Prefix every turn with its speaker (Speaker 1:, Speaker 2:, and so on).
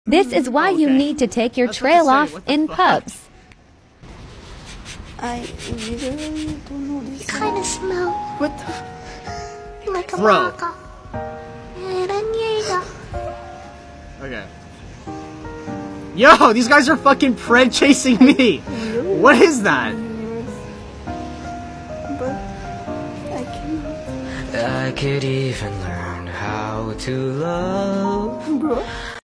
Speaker 1: This is why you need to take your trail off in pubs.
Speaker 2: I literally don't know this.
Speaker 3: Kind of smell
Speaker 2: What the?
Speaker 3: like a
Speaker 4: Bro.
Speaker 3: baka. Raniega.
Speaker 4: Okay. Yo, these guys are fucking pred chasing me. What is that?
Speaker 2: But I cannot.
Speaker 5: I could even learn how to love.
Speaker 2: Bro.